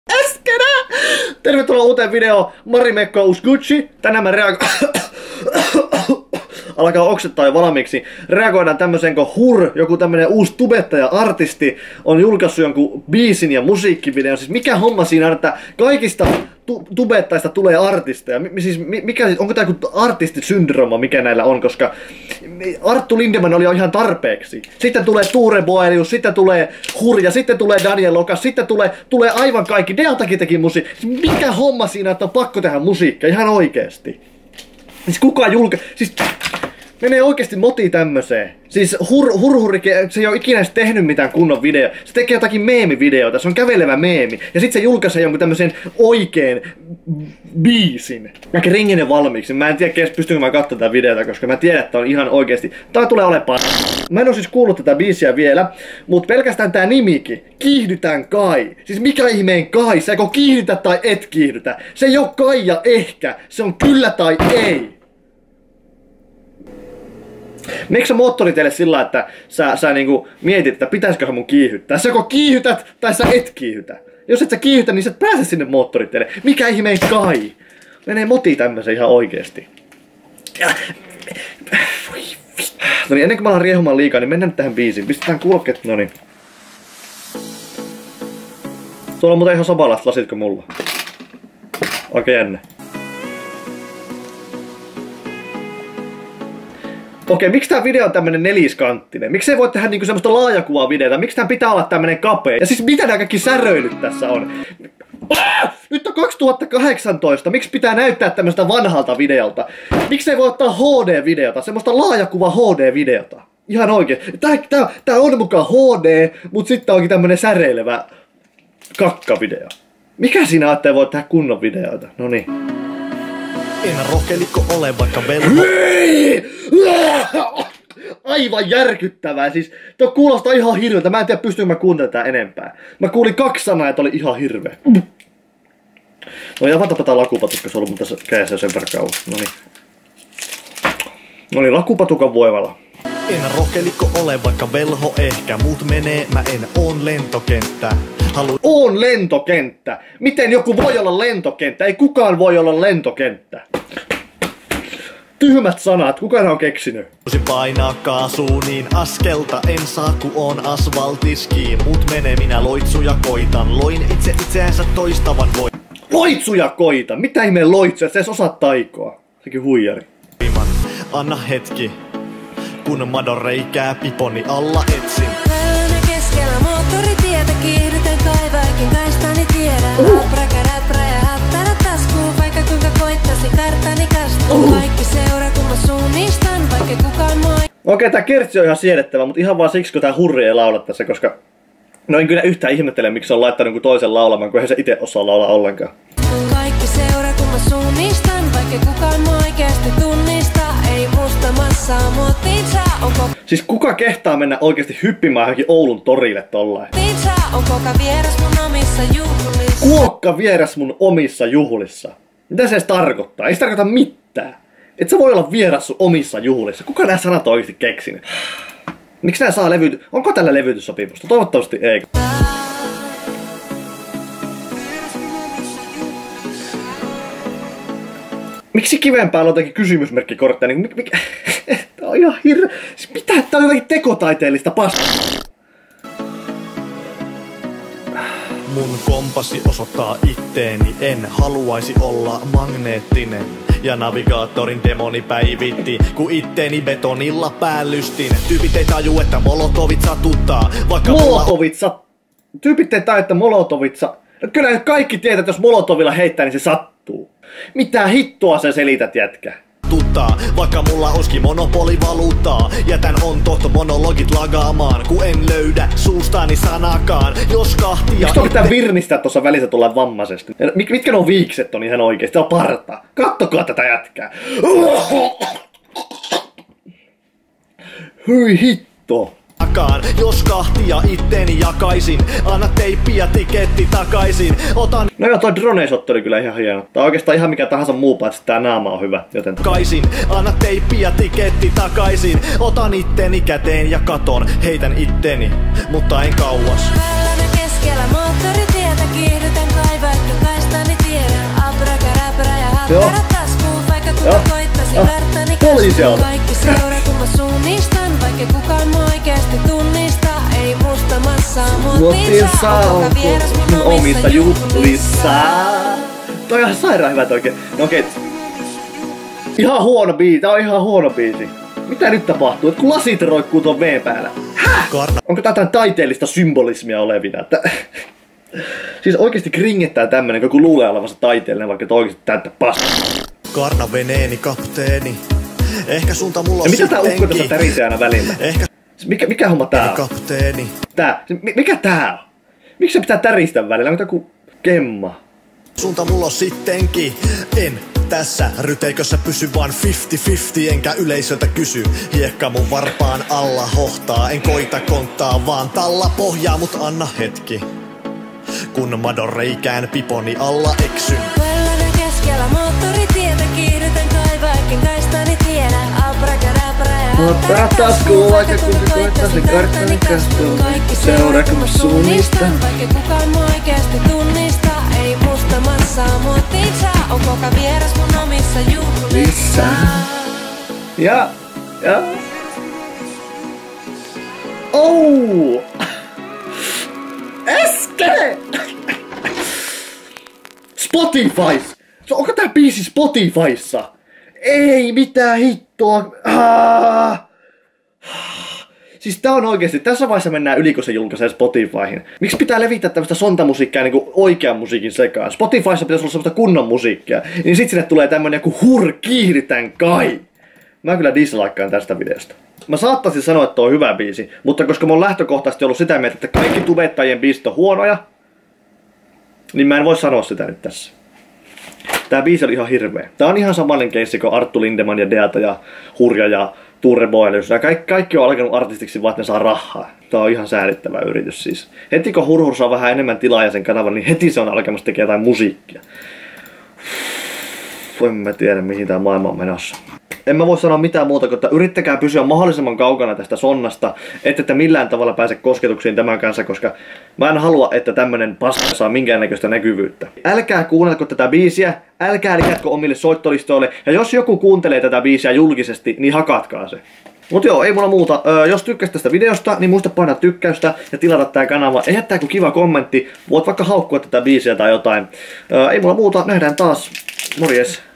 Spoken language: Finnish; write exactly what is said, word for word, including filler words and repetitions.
äskenä! Tervetuloa uuteen videoon. Marimekko Usgucci. Tänään mä reagoin... Alkaa oksettaa jo valmiiksi. Reagoidaan tämmöiseen, kun Hur, joku tämmönen uusi tubettaja-artisti, on julkaissut jonkun biisin ja musiikkivideon. Siis mikä homma siinä on, että kaikista tu tubettaista tulee artisteja? M siis, mikä, onko tää joku artistisyndrooma, mikä näillä on? Koska Arttu Lindemann oli jo ihan tarpeeksi. Sitten tulee Ture Boelius, sitten tulee Hur ja sitten tulee Daniel Lokas, sitten tulee, tulee aivan kaikki. Dealtakin teki musiikki. Mikä homma siinä, että on pakko tehdä musiikkia? Ihan oikeesti. Siis kuka julka... Siis... Menee oikeesti moti tämmöseen. Siis hur, hurhurri, se ei oo ikinä edes tehnyt mitään kunnon video. Se tekee jotakin meemivideoita, se on kävelevä meemi. Ja sit se julkaisee jonkun tämmösen oikeen biisin. Mä ringin jo valmiiksi. Mä en tiedä, pystynkö mä katsomaan tätä videota, koska mä tiedän, että on ihan oikeesti. Tää tulee olemaan. Mä en oo siis kuullut tätä biisiä vielä, mut pelkästään tää nimikin. Kiihdytään kai. Siis mikä ihmeen kai? Sä joko kiihdytä tai et kiihdytä. Se ei oo kai ja ehkä. Se on kyllä tai ei. Meikö sä moottoriteille sillä, että sä, sä niinku mietit, että pitäisiköhän mun kiihyttää? Sä joko kiihytät tai sä et kiihytä. Jos et sä kiihytä, niin sä et pääse sinne moottoriteille. Mikä ihmeen kai? Menee moti tämmösen ihan oikeesti. No niin, ennen kuin mä alan riehumaan liikaa, niin mennään nyt tähän biisiin. Pistetään kuulokkeet, no niin. Tuolla on muuten ihan samanlaiset lasit kuin mulla. Oikein jännä. Okei, miksi tää video on tämmönen neliskanttinen? Miksi ei voi tehdä niinku semmoista laajakuvaa videota? Miksi tää pitää olla tämmönen kapea? Ja siis mitä nää kaikki säröilyt tässä on? Nyt on kaksituhattakahdeksantoista, miksi pitää näyttää tämmöstä vanhalta videolta? Miksi ei voi ottaa H D-videota? Semmoista laajakuva H D-videota? Ihan oikein. Tää, tää, tää on mukaan H D, mut sitten onkin tämmönen säreilevä kakkavideo. Mikä siinä on, että ei voi tehdä kunnon videoita? Noniin. En rokelikko ole vaikka velho. Aivan järkyttävää, siis tuo kuulostaa ihan hirveältä. Mä en tiedä pystynkö mä kuuntelemaan enempää. Mä kuulin kaksi sanaa, että oli ihan hirveä. No ja avataanpa tää lakupatukka, se on ollut tässä kädessä sen verran kauan. Noniin. Noniin, lakupatukan voimalla. En rokelikko ole vaikka velho ehkä, mut menee, mä en oon lentokenttä. Halu... Oon lentokenttä! Miten joku voi olla lentokenttä? Ei kukaan voi olla lentokenttä. Tyhmät sanat, kuka ne on keksinyt? Voisin painaa kaasuun, niin askelta en saa ku on asfaltiskiin. Mut menee, minä loitsuja koitan, loin itse itseänsä toistavan voi. Loitsuja koita! Mitä ihmeen loitsuja? Et sä edes osaa taikoa. Sekin huijari. Anna hetki, kun madon reikää piponi alla etsin. Väylänä keskellä moottoritietä kiihdytän kaivaakin kaistani tiedän. Uh. Räpräkäräprä ja hattara taskuun, vaikka kuinka koittasi karttani kastuu. Uh. Kaikki seuraa kun mä suunnistan, vaikka kukaan moi. Okei, tää kertsi on ihan siedettävä, mutta ihan vaan siksi kun tää Hurri ei laula tässä, koska... No en kyllä yhtään ihmettele, miksi se on laittanut jonkun toisen laulamaan, kun eihän se ite osaa laulaa ollenkaan. Kaikki seuraa kun mä suunnistan, vaikka kukaan mua oikeasti tunnista. Ei musta massaa muottiin saa, onko... Siis kuka kehtaa mennä oikeesti hyppimään johonkin Oulun torille tollain? On koka vieras mun omissa juhlissa. Kuokka vieras mun omissa juhlissa. Mitä se edes tarkoittaa? Ei se tarkoita mitään. Et sä voi olla vieras sun omissa juhlissa. Kuka nää sanat on oikeesti keksinyt? Miksi nää saa levyty... Onko tällä levytyssopimusta? Toivottavasti ei. Miksi kiven päällä on jotenkin kysymysmerkki kortteja? Niin mik, mik... Tää on ihan hirveä... Siis mitä? Tää on jotenkin tekotaiteellista paskaa. Mun kompassi osoittaa itteeni, en haluaisi olla magneettinen. Ja navigaattorin demoni päivitti, kun itteeni betonilla päällystin. Tyypit ei taju, että molotovit satuttaa, vaikka Molotovit sat... Tyypit ei taju, että molotovit sa... No kyllä kaikki tietää, että jos molotovilla heittää, niin se sattuu. Mitä hittoa sä selität, jätkä? Tuttaa, vaikka mulla olisikin monopolivaluuttaa. Jätän on tohto monologit lagaamaan, kun en löydä suustani sanakaan. Jos kahtia... Miksi tuo pitää virnistää tuossa välissä tulla vammaisesti? Mit, mitkä nuo viikset on ihan oikeesti? Se on parta. Kattokaa tätä jätkää. Hyi hitto. Jos kahtia itteeni jakaisin, anna teippi ja tiketti takaisin. Otan... No joo, toi drone-shot oli kyllä ihan hieno. Tää on oikeastaan ihan mikä tahansa muu, paitsi tää naama on hyvä, joten... Takaisin, anna teippi ja tiketti takaisin. Otan itteni käteen ja katon, heitän itteni, mutta en kauas. Väylänä keskellä moottoritietä kiihdytän kaivaakin. Joo. Kädet taskuun, vaikka kuka Joo. koittasi Joo. karttani Poliisi käskuun. on. Kaikki seura kun mä suunnistan, vaikka kukaan mua oikeesti tunnista. Ei musta massaa muotiin saa, on kuka vieras mun omissa juhlissa. Toi on ihan sairaan hyvä oikein. No okei. Ihan huono biisi, tää on ihan huono biisi. Mitä nyt tapahtuu? Et kun lasit roikkuu tuon veen päällä. Häh? Karna Onko tää jotain taiteellista symbolismia olevina? Että siis oikeesti kringettää tämmönen, kun luulee olevansa taiteellinen, vaikka toi oikeesti täyttä paskaa. Karnaveneeni kapteeni. Ehkä suunta mulla Ja on mitä tää ukko tässä sittenkin. tärisee aina välillä? Ehkä Mikä, mikä homma tää on? kapteeni. Tää. Mi- mikä tää on? Miksi se pitää täristä välillä? Onko joku kemma? Suunta mulla on sittenkin. En tässä ryteikössä pysy vaan viisikymmentä viisikymmentä enkä yleisöltä kysy. Hiekka mun varpaan alla hohtaa. En koita konttaa vaan talla pohjaa, mut anna hetki. Kun madon reikään piponi alla eksyn. Vällänä keskellä moottoritietä kiihdytän kaivaikin kaistani tiedä. Abracadabra ja Ottaa taskuun, vaikka kuka koittasi karttani käskuun. Kaikki seura kun mä suunnistan, vaikka kukaan mua oikeesti tunnista. Ei musta massaa muotiin saa, on koka vieras mun omissa juhlissa. Ja, ja. Oh! Äsken! Spotifys! So, onko tää biisi Spotifyssa? Ei mitään hittoa. Ah! Siis tää on oikeesti, tässä vaiheessa mennään yli, kun se julkaisee Spotifyhin. Miksi pitää levittää tämmöstä sontamusiikkia niinku oikean musiikin sekaan? Spotifyssa pitäisi olla semmoista kunnon musiikkia. Niin sit sinne tulee tämmönen joku hur, kiihdytän kai. Mä kyllä dislikeaan tästä videosta. Mä saattaisin sanoa, että on hyvä biisi, mutta koska mä oon lähtökohtaisesti ollut sitä mieltä, että kaikki tubettajien biisit on huonoja, niin mä en voi sanoa sitä nyt tässä. Tää biisi oli ihan hirveä. Tää on ihan samanlainen keissi kuin Arttu Lindeman ja Deata ja Hurja ja Turre Boelius. Kaikki, kaikki on alkanut artistiksi vaan, että ne saa rahaa. Tää on ihan säälittävä yritys siis. Heti kun Hurhur saa vähän enemmän tilaa ja sen kanavan, niin heti se on alkamassa tekemään jotain musiikkia. En mä tiedä, mihin tää maailma on menossa. En mä voi sanoa mitään muuta kuin, että yrittäkää pysyä mahdollisimman kaukana tästä sonnasta, ettette millään tavalla pääse kosketuksiin tämän kanssa, koska mä en halua, että tämmönen paska saa minkäännäköistä näkyvyyttä. Älkää kuunnelko tätä biisiä, älkää lisätkö omille soittolistoille, ja jos joku kuuntelee tätä biisiä julkisesti, niin hakatkaa se. Mut joo, ei mulla muuta. Öö, jos tykkäsit tästä videosta, niin muista painaa tykkäystä ja tilata tää kanava. Ja jättää joku kiva kommentti. Voit vaikka haukkua tätä biisiä tai jotain. Öö, ei mulla muuta. Nähdään taas. Morjes.